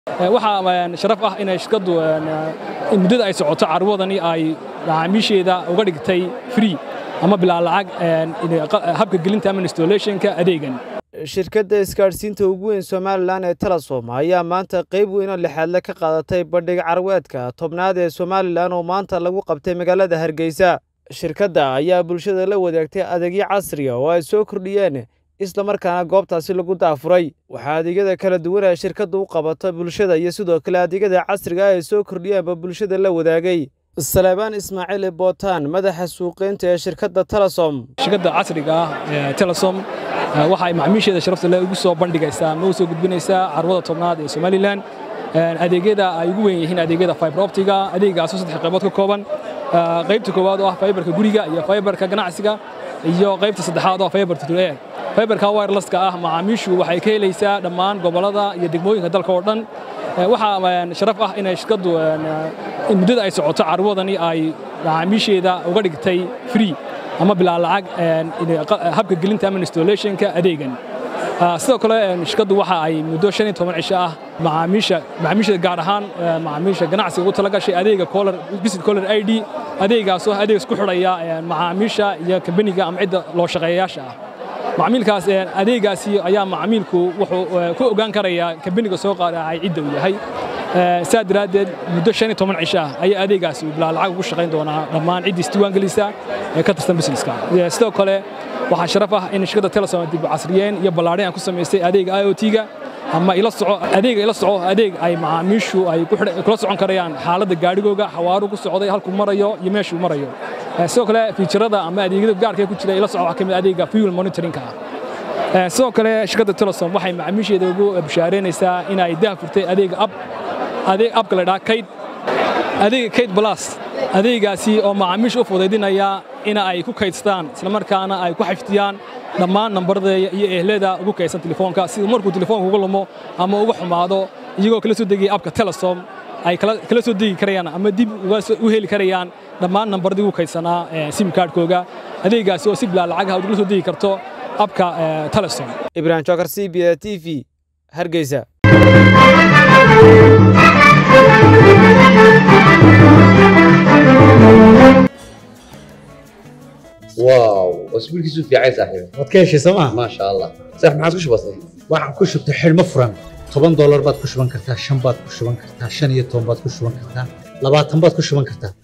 waxaa sharaf ah inay shirkadu muddada ay socoto carwadani ay macaamiisheeda uga dhigtay free ama bilaa lacag habka gelinta ama installationka adeegan. shirkadda isgaarsiinta ugu weyn Somaliland ee Telesom ayaa maanta qayb weyn oo lixaad ka qaadatay bandhiga carweedka tobnaad ee Somaliland oo maanta lagu qabtay magaalada Hargeysa. shirkadda ayaa bulshada la wadaagtay adeegyo casri ah oo ay soo kordhiyeen isla markaana goobtaasi lagu daafuray. waxaa adeegyada kala duwan ee shirkaddu u qabatay bulshada iyo sidoo kale adeegyada casriga ah ee soo kordhiyeen bulshada la wadaagay. Salebaan Ismaaciil Bootaan madaxa suuqeynta ee shirkadda Telesom. shirkadda casriga ah ee Telesom waxay macaamiisheeda sharafta leh ugu soo bandhigaysaa ama u soo gudbinaysaa carwada tobnaad ee Somaliland. adeegyada ay ugu weyn yihiin adeegyada fiber optiga, adeegaas oo saddex qaybood ka kooban. qaybta koowaad oo ah fiberka guriga iyo fiberka ganacsiga, iyo qaybta saddexaad oo fiberka to-air. fiberka wireless-ka ah macaamiishu waxay ka helaysaa dhammaan gobolada iyo degmooyinka dalka oo dhan. waxaa sharaf ah inay shirkadu muddada ay socoto carwadani ay macaamiisheeda uga dhigtay free ama bilaa lacag habka gelinta ama installationka adeegan. sidoo kale shirkadu waxa ay muddo 15 cisho ah macaamiisha gaar ahaan macaamiisha ganacsiga ugu talagashay adeega visit caller ID, adeegaas oo adeeg isku xidhaya macaamiisha iyo kambaniga ama cidda loo shaqeeyayaasha ah. macaamilkaas adeegaasi ayaa macaamilku wuxuu ku ogaan karayaa kambaniga soo qaadacay cidda uu yahay. saa daraadeed muddo 15 cisho ah ayaa adeegaasi bilaa lacag ugu shaqayn doonaa dhammaan ciddii isdiiwaan gelisa ee ka tirsan businesska. sidoo kale waxaa sharaf ah in shirkadda Telesom dib u casriyeyn iyo ballaarin ay ku samaysay adeega IoT-ga ama ila soco adeeg ay macaamiishu ay kula socon karayaan xaaladda gaadhigooga, xawaaru ku socday, halkuu marayo iyo meeshuu marayo. sidoo kale fiijarada ama adeegyada gaarka ku jira ila soco waxa kamid adeega fuel monitoring-ka. sidoo kale shirkadda Telesom waxay macaamiisheeda ugu bishaareynaysaa in ay daahfurtay adeeg abka la dhaha adeega Kayd Plus. adeegaasi oo macaamiisha u fududeynaya in ay ku kaydstaan isla markaana ay ku xifdiyaan dhammaan nambarada iyo ehlada ugu kaydsan telefoonka, si markuu telefoonku uga lumo ama uga xumaado iyagoo kala soo degay abka Telesom ay kala soo degi karayaan ama dib u heli karayaan dhammaan nambaradii ugu kaydsanaa sim card-kooga. adeegaasi oo si bilaa lacag ah ugu soo degi karto abka Telesom. Ibrahim Chakar, CBA TV, Hargeysa. واو اسبوع كيسو في عايز صاحبي wadkeeshi sama ما شاء الله صح ما عادش بسيط waxaan ku shubtay xilmo furan $10 baad ku shuban kartaa 5 baad ku shuban kartaa 15 baad ku shuban kartaa 20 baad ku shuban kartaa